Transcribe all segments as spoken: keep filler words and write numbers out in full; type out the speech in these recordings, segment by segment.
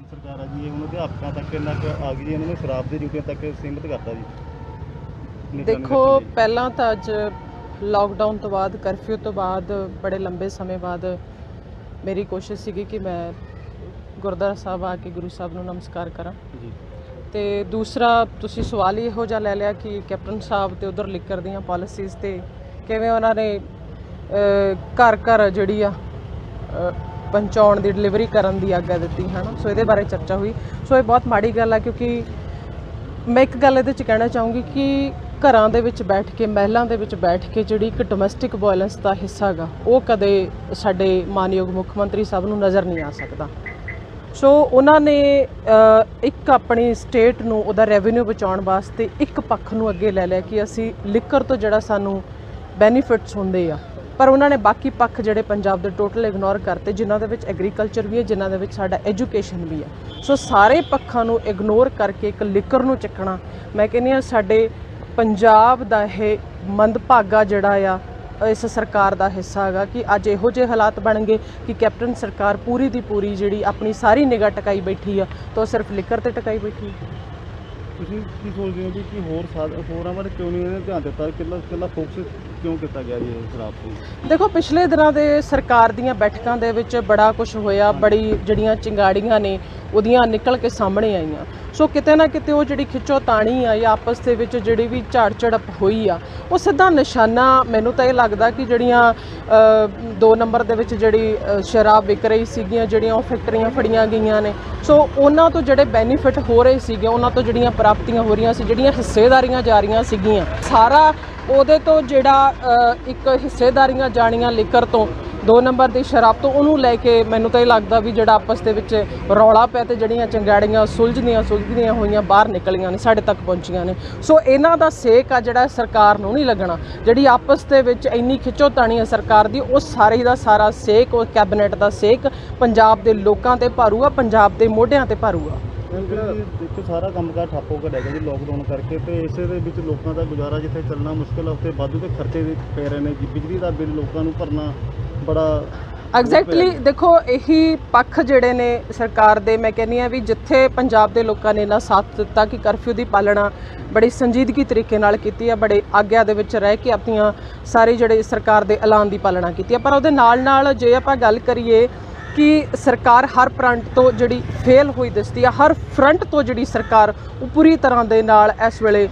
ਸਰਕਾਰ ਆ ਜੀ, ਇਹ ਹੁਣ ਅਧਿਆਪਕਾਂ ਤੱਕ ਇੰਨਾ ਕੁ ਆ ਗਈ ਜੀ, ਇਹਨਾਂ ਨੂੰ ਸ਼ਰਾਬ ਦੀ ਡਿਊਟੀਆਂ ਤੱਕ ਸੀਮਿਤ ਕਰਤਾ ਜੀ। ਦੇਖੋ ਪਹਿਲਾਂ ਤਾਂ ਅੱਜ ਲਾਕਡਾਊਨ ਤੋਂ ਬਾਅਦ, ਕਰਫਿਊ ਤੋਂ ਬਾਅਦ, ਬੜੇ ਲੰਬੇ ਸਮੇਂ ਬਾਅਦ ਮੇਰੀ ਕੋਸ਼ਿਸ਼ ਸੀਗੀ ਕਿ ਮੈਂ ਗੁਰਦੁਆਰਾ ਸਾਹਿਬ ਆ ਕੇ ਗੁਰੂ ਸਾਹਿਬ ਨੂੰ ਨਮਸਕਾਰ ਕਰਾਂ ਜੀ। ਤੇ ਦੂਸਰਾ ਤੁਸੀਂ ਸਵਾਲ ਹੀ ਇਹੋ ਜਿਹਾ ਲੈ ਲਿਆ ਕਿ ਕੈਪਟਨ ਸਾਹਿਬ ਤੇ ਉਧਰ ਲਿਕਰ ਦੀਆਂ ਪਾਲਿਸੀਜ਼ ਤੇ ਕਿਵੇਂ ਉਹਨਾਂ ਨੇ ਘਰ ਘਰ ਜਿਹੜੀ ਆ ਪਹੁੰਚਾਉਣ ਦੀ, ਡਿਲੀਵਰੀ ਕਰਨ ਦੀ ਆਗਿਆ ਦਿੱਤੀ ਹੈ ਨਾ। ਸੋ ਇਹਦੇ ਬਾਰੇ ਚਰਚਾ ਹੋਈ। ਸੋ ਇਹ ਬਹੁਤ ਮਾੜੀ ਗੱਲ ਆ, ਕਿਉਂਕਿ ਮੈਂ ਇੱਕ ਗੱਲ ਇਹਦੇ 'ਚ ਕਹਿਣਾ ਚਾਹੂੰਗੀ ਕਿ ਘਰਾਂ ਦੇ ਵਿੱਚ ਬੈਠ ਕੇ, ਮਹਿਲਾਂ ਦੇ ਵਿੱਚ ਬੈਠ ਕੇ ਜਿਹੜੀ ਇੱਕ ਡੋਮੈਸਟਿਕ ਵਾਇਲੈਂਸ ਦਾ ਹਿੱਸਾ ਹੈਗਾ, ਉਹ ਕਦੇ ਸਾਡੇ ਮਾਨਯੋਗ ਮੁੱਖ ਮੰਤਰੀ ਸਾਹਿਬ ਨੂੰ ਨਜ਼ਰ ਨਹੀਂ ਆ ਸਕਦਾ। ਸੋ ਉਹਨਾਂ ਨੇ ਇੱਕ ਆਪਣੀ ਸਟੇਟ ਨੂੰ ਉਹਦਾ ਰੈਵਨਿਊ ਬਚਾਉਣ ਵਾਸਤੇ ਇੱਕ ਪੱਖ ਨੂੰ ਅੱਗੇ ਲੈ ਲਿਆ ਕਿ ਅਸੀਂ ਲਿਕਰ ਤੋਂ ਜਿਹੜਾ ਸਾਨੂੰ ਬੈਨੀਫਿਟਸ ਹੁੰਦੇ ਆ, ਪਰ ਉਹਨਾਂ ਨੇ ਬਾਕੀ ਪੱਖ ਜਿਹੜੇ ਪੰਜਾਬ ਦੇ ਟੋਟਲ ਇਗਨੋਰ ਕਰਤੇ, ਜਿਨ੍ਹਾਂ ਦੇ ਵਿੱਚ ਐਗਰੀਕਲਚਰ ਵੀ ਹੈ, ਜਿਨ੍ਹਾਂ ਦੇ ਵਿੱਚ ਸਾਡਾ ਐਜੂਕੇਸ਼ਨ ਵੀ ਹੈ। ਸੋ ਸਾਰੇ ਪੱਖਾਂ ਨੂੰ ਇਗਨੋਰ ਕਰਕੇ ਇੱਕ ਲਿਕਰ ਨੂੰ ਚੱਕਣਾ, ਮੈਂ ਕਹਿੰਦੀ ਹਾਂ ਸਾਡੇ ਪੰਜਾਬ ਦਾ ਇਹ ਮੰਦਭਾਗਾ ਜਿਹੜਾ ਆ ਇਸ ਸਰਕਾਰ ਦਾ ਹਿੱਸਾ ਹੈਗਾ ਕਿ ਅੱਜ ਇਹੋ ਜਿਹੇ ਹਾਲਾਤ ਬਣ ਗਏ ਕਿ ਕੈਪਟਨ ਸਰਕਾਰ ਪੂਰੀ ਦੀ ਪੂਰੀ ਜਿਹੜੀ ਆਪਣੀ ਸਾਰੀ ਨਿਗਾਹ ਟਿਕਾਈ ਬੈਠੀ ਆ, ਤਾਂ ਉਹ ਸਿਰਫ ਲਿਕਰ ਤੇ ਟਿਕਾਈ ਬੈਠੀ। ਤੁਸੀਂ ਕੀ ਸੋਚਦੇ ਹੋ ਜੀ ਕਿ ਹੋਰ ਹੋਰਾਂ ਬਾਰੇ ਕਿਉਂ ਨਹੀਂ ਇਹਨੇ ਧਿਆਨ ਦਿੱਤਾ, ਕਿੰਨਾ ਕਿੰਨਾ ਫੋਕਸ ਕਿਉਂ ਕੀਤਾ ਗਿਆ ਜੀ ਸ਼ਰਾਬ ਤੇ? ਦੇਖੋ ਪਿਛਲੇ ਦਿਨਾਂ ਦੇ ਸਰਕਾਰ ਦੀਆਂ ਬੈਠਕਾਂ ਦੇ ਵਿੱਚ ਬੜਾ ਕੁਝ ਹੋਇਆ, ਬੜੀ ਜਿਹੜੀਆਂ ਚਿੰਗਾੜੀਆਂ ਨੇ ਉਹਦੀਆਂ ਨਿਕਲ ਕੇ ਸਾਹਮਣੇ ਆਈਆਂ। ਸੋ ਕਿਤੇ ਨਾ ਕਿਤੇ ਉਹ ਜਿਹੜੀ ਖਿੱਚੋ ਤਾਣੀ ਆ ਜਾਂ ਆਪਸ ਦੇ ਵਿੱਚ ਜਿਹੜੀ ਵੀ ਝਾੜ ਝੜਪ ਹੋਈ ਆ, ਉਹ ਸਿੱਧਾ ਨਿਸ਼ਾਨਾ ਮੈਨੂੰ ਤਾਂ ਇਹ ਲੱਗਦਾ ਕਿ ਜਿਹੜੀਆਂ ਦੋ ਨੰਬਰ ਦੇ ਵਿੱਚ ਜਿਹੜੀ ਸ਼ਰਾਬ ਵਿਕ ਰਹੀ ਸੀਗੀਆਂ, ਜਿਹੜੀਆਂ ਉਹ ਫੈਕਟਰੀਆਂ ਫੜੀਆਂ ਗਈਆਂ ਨੇ, ਸੋ ਉਹਨਾਂ ਤੋਂ ਜਿਹੜੇ ਬੈਨੀਫਿਟ ਹੋ ਰਹੇ ਸੀਗੇ, ਉਹਨਾਂ ਤੋਂ ਜਿਹੜੀਆਂ ਪ੍ਰਾਪਤੀਆਂ ਹੋ ਰਹੀਆਂ ਸੀ, ਜਿਹੜੀਆਂ ਹਿੱਸੇਦਾਰੀਆਂ ਜਾ ਰਹੀਆਂ ਸੀਗੀਆਂ, ਸਾਰਾ ਉਹਦੇ ਤੋਂ ਜਿਹੜਾ ਇੱਕ ਹਿੱਸੇਦਾਰੀਆਂ ਜਾਣੀਆਂ ਲਿਕਰ ਤੋਂ, ਦੋ ਨੰਬਰ ਦੀ ਸ਼ਰਾਬ ਤੋਂ, ਉਹਨੂੰ ਲੈ ਕੇ ਮੈਨੂੰ ਤਾਂ ਇਹ ਲੱਗਦਾ ਵੀ ਜਿਹੜਾ ਆਪਸ ਦੇ ਵਿੱਚ ਰੌਲਾ ਪਿਆ ਤੇ ਜਿਹੜੀਆਂ ਚੰਗਾੜੀਆਂ ਸੁਲਝਦੀਆਂ ਸੁਲਝਦੀਆਂ ਹੋਈਆਂ ਬਾਹਰ ਨਿਕਲੀਆਂ ਨੇ, ਸਾਡੇ ਤੱਕ ਪਹੁੰਚੀਆਂ ਨੇ। ਸੋ ਇਹਨਾਂ ਦਾ ਸੇਕ ਆ ਜਿਹੜਾ ਸਰਕਾਰ ਨੂੰ ਨਹੀਂ ਲੱਗਣਾ, ਜਿਹੜੀ ਆਪਸ ਦੇ ਵਿੱਚ ਇੰਨੀ ਖਿੱਚੋਤਾਣੀ ਹੈ ਸਰਕਾਰ ਦੀ, ਉਹ ਸਾਰੇ ਦਾ ਸਾਰਾ ਸੇਕ, ਉਹ ਕੈਬਨਿਟ ਦਾ ਸੇਕ ਪੰਜਾਬ ਦੇ ਲੋਕਾਂ ਤੇ ਭਾਰੂਗਾ, ਪੰਜਾਬ ਦੇ ਮੋਢਿਆਂ ਤੇ ਭਾਰੂਗਾ। ਦੇਖੋ ਸਾਰਾ ਕੰਮਕਾਰ ਠੱਪ ਹੋ ਗਿਆ ਜੀ ਲੋਕਡਾਊਨ ਕਰਕੇ, ਤੇ ਇਸੇ ਦੇ ਵਿੱਚ ਲੋਕਾਂ ਦਾ ਗੁਜ਼ਾਰਾ ਜਿੱਥੇ ਚੱਲਣਾ ਮੁਸ਼ਕਿਲ, ਉੱਥੇ ਵਾਧੂ ਦੇ ਖਰਚੇ ਪੈ ਰਹੇ ਨੇ ਜੀ। ਬਿਜਲੀ ਦਾ ਬਿੱਲ ਲੋਕਾਂ ਨੂੰ ਭਰਨਾ ਬੜਾ ਐਗਜ਼ੈਕਟਲੀ। ਦੇਖੋ ਇਹੀ ਪੱਖ ਜਿਹੜੇ ਨੇ ਸਰਕਾਰ ਦੇ, ਮੈਂ ਕਹਿੰਦੀ ਹਾਂ ਵੀ ਜਿੱਥੇ ਪੰਜਾਬ ਦੇ ਲੋਕਾਂ ਨੇ ਨਾ ਸਾਥ ਦਿੱਤਾ ਕਿ ਕਰਫਿਊ ਦੀ ਪਾਲਣਾ ਬੜੀ ਸੰਜੀਦਗੀ ਤਰੀਕੇ ਨਾਲ ਕੀਤੀ ਹੈ, ਬੜੇ ਆਗਿਆ ਦੇ ਵਿੱਚ ਰਹਿ ਕੇ ਆਪਣੀਆਂ ਸਾਰੇ ਜਿਹੜੇ ਸਰਕਾਰ ਦੇ ਐਲਾਨ ਦੀ ਪਾਲਣਾ ਕੀਤੀ ਹੈ, ਪਰ ਉਹਦੇ ਨਾਲ ਨਾਲ ਜੇ ਆਪਾਂ ਗੱਲ ਕਰੀਏ ਕਿ ਸਰਕਾਰ ਹਰ ਫਰੰਟ ਤੋਂ ਜਿਹੜੀ ਫੇਲ ਹੋਈ ਦਿਸਦੀ ਆ, ਹਰ ਫਰੰਟ ਤੋਂ ਜਿਹੜੀ ਸਰਕਾਰ ਉਹ ਪੂਰੀ ਤਰ੍ਹਾਂ ਦੇ ਨਾਲ ਇਸ ਵੇਲੇ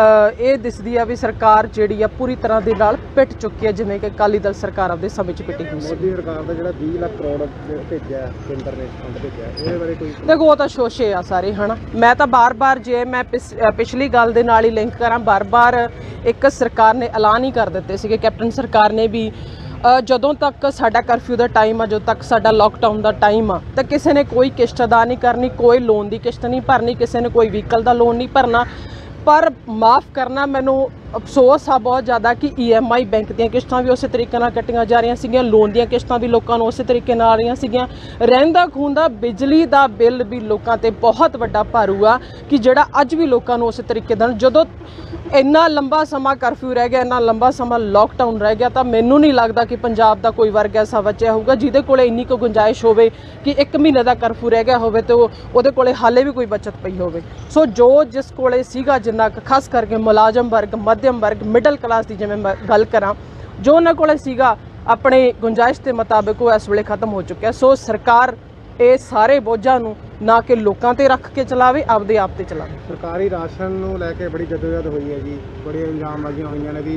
ਇਹ ਦਿਸਦੀ ਆ ਵੀ ਸਰਕਾਰ ਜਿਹੜੀ ਆ ਪੂਰੀ ਤਰ੍ਹਾਂ ਦੇ ਨਾਲ ਪਿੱਟ ਚੁੱਕੀ ਹੈ, ਜਿਵੇਂ ਕਿ ਅਕਾਲੀ ਦਲ ਸਰਕਾਰ ਆਪਦੇ ਸਮੇਂ 'ਚ ਪਿੱਟੀ ਹੋਈ ਸੀ। ਮੋਦੀ ਸਰਕਾਰ ਦਾ ਜਿਹੜਾ ਵੀਹ ਲੱਖ ਕਰੋੜ ਭੇਜਿਆ ਕੇਂਦਰ ਨੇ ਫੰਡ ਭੇਜਿਆ, ਉਹਦੇ ਬਾਰੇ ਕੋਈ ਦੇਖੋ ਉਹ ਤਾਂ ਸ਼ੋਸ਼ੇ ਆ ਸਾਰੇ, ਹੈ ਨਾ। ਮੈਂ ਤਾਂ ਬਾਰ-ਬਾਰ ਜੇ ਮੈਂ ਪਿਛਲੀ ਗੱਲ ਦੇ ਨਾਲ ਹੀ ਲਿੰਕ ਕਰਾਂ, ਬਾਰ-ਬਾਰ ਇੱਕ ਸਰਕਾਰ ਨੇ ਐਲਾਨ ਹੀ ਕਰ ਦਿੱਤੇ ਸੀਗੇ, ਕੈਪਟਨ ਸਰਕਾਰ ਨੇ ਵੀ ਜਦੋਂ ਤੱਕ ਸਾਡਾ ਕਰਫਿਊ ਦਾ ਟਾਈਮ ਆ, ਜਦੋਂ ਤੱਕ ਸਾਡਾ ਲਾਕਡਾਊਨ ਦਾ ਟਾਈਮ ਆ, ਤਾਂ ਕਿਸੇ ਨੇ ਕੋਈ ਕਿਸ਼ਤ ਅਦਾ ਨਹੀਂ ਕਰਨੀ, ਕੋਈ ਲੋਨ ਦੀ ਕਿਸ਼ਤ ਨਹੀਂ ਭਰਨੀ, ਕਿਸੇ ਨੇ ਕੋਈ ਵਹੀਕਲ ਦਾ ਲੋਨ ਨਹੀਂ ਭਰਨਾ। ਪਰ ਮਾफ़ ਕਰਨਾ, ਮੈਨੂੰ ਅਫਸੋਸ ਆ ਬਹੁਤ ਜ਼ਿਆਦਾ ਕਿ ਈ ਐਮ ਆਈ ਬੈਂਕ ਦੀਆਂ ਕਿਸ਼ਤਾਂ ਵੀ ਉਸੇ ਤਰੀਕੇ ਨਾਲ ਕੱਟੀਆਂ ਜਾ ਰਹੀਆਂ ਸੀਗੀਆਂ, ਲੋਨ ਦੀਆਂ ਕਿਸ਼ਤਾਂ ਵੀ ਲੋਕਾਂ ਨੂੰ ਉਸੇ ਤਰੀਕੇ ਨਾਲ ਆ ਰਹੀਆਂ ਸੀਗੀਆਂ। ਰਹਿੰਦਾ ਖੂੰਦਾ ਬਿਜਲੀ ਦਾ ਬਿੱਲ ਵੀ ਲੋਕਾਂ ਤੇ ਬਹੁਤ ਵੱਡਾ ਭਾਰੂ ਆ ਕਿ ਜਿਹੜਾ ਅੱਜ ਵੀ ਲੋਕਾਂ ਨੂੰ ਉਸੇ ਤਰੀਕੇ ਨਾਲ, ਜਦੋਂ ਇੰਨਾ ਲੰਬਾ ਸਮਾਂ ਕਰਫਿਊ ਰਹਿ ਗਿਆ, ਇੰਨਾ ਲੰਬਾ ਸਮਾਂ ਲਾਕਡਾਊਨ ਰਹਿ ਗਿਆ, ਤਾਂ ਮੈਨੂੰ ਨਹੀਂ ਲੱਗਦਾ ਕਿ ਪੰਜਾਬ ਦਾ ਕੋਈ ਵਰਗ ਐਸਾ ਬਚਿਆ ਹੋਊਗਾ ਜਿਹਦੇ ਕੋਲੇ ਇੰਨੀ ਕੁ ਗੁੰਜਾਇਸ਼ ਹੋਵੇ ਕਿ ਇੱਕ ਮਹੀਨੇ ਦਾ ਕਰਫਿਊ ਰਹਿ ਗਿਆ ਹੋਵੇ ਤੇ ਉਹ ਉਹਦੇ ਕੋਲੇ ਹਾਲੇ ਵੀ ਕੋਈ ਬਚਤ ਪਈ ਹੋਵੇ। ਸੋ ਜੋ ਜਿਸ ਕੋਲੇ ਸੀਗਾ, ਜਿੰਨਾ ਖਾਸ ਕਰਕੇ ਮੁਲਾਜ਼ਮ ਵਰਗ, ਮੱਧਮ ਵਰਗ, ਮਿਡਲ ਕਲਾਸ ਦੀ ਜਿਵੇਂ ਮੈਂ ਗੱਲ ਕਰਾਂ, ਜੋ ਉਹਨਾਂ ਕੋਲੇ ਸੀਗਾ ਆਪਣੇ ਗੁੰਜਾਇਸ਼ ਦੇ ਮੁਤਾਬਿਕ, ਉਹ ਇਸ ਵੇਲੇ ਖਤਮ ਹੋ ਚੁੱਕਿਆ। ਸੋ ਸਰਕਾਰ ਇਹ ਸਾਰੇ ਬੋਝਾਂ ਨੂੰ ਨਾ ਕਿ ਲੋਕਾਂ ਤੇ ਰੱਖ ਕੇ ਚਲਾਵੇ, ਆਪਦੇ ਆਪ ਤੇ ਚਲਾਵੇ। ਸਰਕਾਰੀ ਰਾਸ਼ਨ ਨੂੰ ਲੈ ਕੇ ਬੜੀ ਜਦੋਜਹਿਦ ਹੋਈ ਹੈ ਜੀ, ਬੜੀਆਂ ਇਲਜ਼ਾਮਬਾਜ਼ੀਆਂ ਹੋਈਆਂ ਨੇ ਵੀ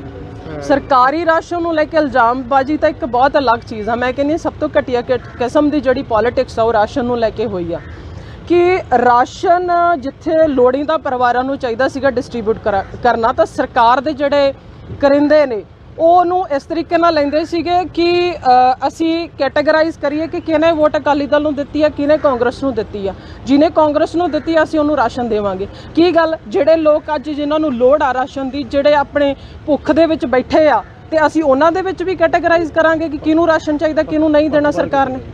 ਸਰਕਾਰੀ ਰਾਸ਼ਨ ਨੂੰ ਲੈ ਕੇ ਇਲਜ਼ਾਮਬਾਜ਼ੀ ਤਾਂ ਇੱਕ ਬਹੁਤ ਅਲੱਗ ਚੀਜ਼ ਆ। ਮੈਂ ਕਹਿੰਦੀ ਸਭ ਤੋਂ ਘਟੀਆ ਕਿਸਮ ਦੀ ਜਿਹੜੀ ਪੋਲੀਟਿਕਸ ਆ ਉਹ ਰਾਸ਼ਨ ਨੂੰ ਲੈ ਕੇ ਹੋਈ ਆ ਕਿ ਰਾਸ਼ਨ ਜਿੱਥੇ ਲੋੜੀਂਦਾ ਪਰਿਵਾਰਾਂ ਨੂੰ ਚਾਹੀਦਾ ਸੀਗਾ ਡਿਸਟ੍ਰੀਬਿਊਟ ਕਰਨਾ, ਤਾਂ ਸਰਕਾਰ ਦੇ ਜਿਹੜੇ ਕਰਿੰਦੇ ਨੇ ਉਹਨੂੰ ਇਸ ਤਰੀਕੇ ਨਾਲ ਲੈਂਦੇ ਸੀਗੇ ਕਿ ਅਸੀਂ ਕੈਟਾਗਰਾਈਜ਼ ਕਰੀਏ ਕਿ ਕਿਹਨੇ ਵੋਟ ਅਕਾਲੀ ਦਲ ਨੂੰ ਦਿੱਤੀ ਆ, ਕਿਹਨੇ ਕਾਂਗਰਸ ਨੂੰ ਦਿੱਤੀ ਆ। ਜਿਹਨੇ ਕਾਂਗਰਸ ਨੂੰ ਦਿੱਤੀ ਆ ਅਸੀਂ ਉਹਨੂੰ ਰਾਸ਼ਨ ਦੇਵਾਂਗੇ। ਕੀ ਗੱਲ, ਜਿਹੜੇ ਲੋਕ ਅੱਜ ਜਿਨ੍ਹਾਂ ਨੂੰ ਲੋੜ ਆ ਰਾਸ਼ਨ ਦੀ, ਜਿਹੜੇ ਆਪਣੇ ਭੁੱਖ ਦੇ ਵਿੱਚ ਬੈਠੇ ਆ, ਤੇ ਅਸੀਂ ਉਹਨਾਂ ਦੇ ਵਿੱਚ ਵੀ ਕੈਟਾਗਰਾਈਜ਼ ਕਰਾਂਗੇ ਕਿ ਕਿਹਨੂੰ ਰਾਸ਼ਨ ਚਾਹੀਦਾ, ਕਿਹਨੂੰ ਨਹੀਂ ਦੇਣਾ ਸਰਕਾਰ ਨੇ।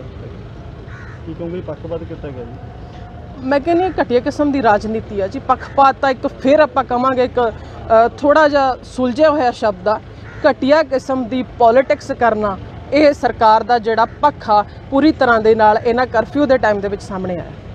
ਕੀ ਕਹੋਗੇ ਪੱਖਪਾਤ ਕੀਤਾ ਗਿਆ ਜੀ? ਮੈਂ ਕਹਿੰਦੀ ਘਟੀਆ ਕਿਸਮ ਦੀ ਰਾਜਨੀਤੀ ਆ ਜੀ। ਪੱਖਪਾਤ ਤਾਂ ਇੱਕ ਫਿਰ ਆਪਾਂ ਕਹਾਂਗੇ ਇੱਕ ਥੋੜ੍ਹਾ ਜਿਹਾ ਸੁਲਝਿਆ ਹੋਇਆ ਸ਼ਬਦ ਆ। ਘਟੀਆ ਕਿਸਮ ਦੀ ਪੋਲੀਟਿਕਸ ਕਰਨਾ, ਇਹ ਸਰਕਾਰ ਦਾ ਜਿਹੜਾ ਪੱਖ ਆ ਪੂਰੀ ਤਰ੍ਹਾਂ ਦੇ ਨਾਲ ਇਹਨਾਂ ਕਰਫਿਊ ਦੇ ਟਾਈਮ ਦੇ ਵਿੱਚ ਸਾਹਮਣੇ ਆਇਆ।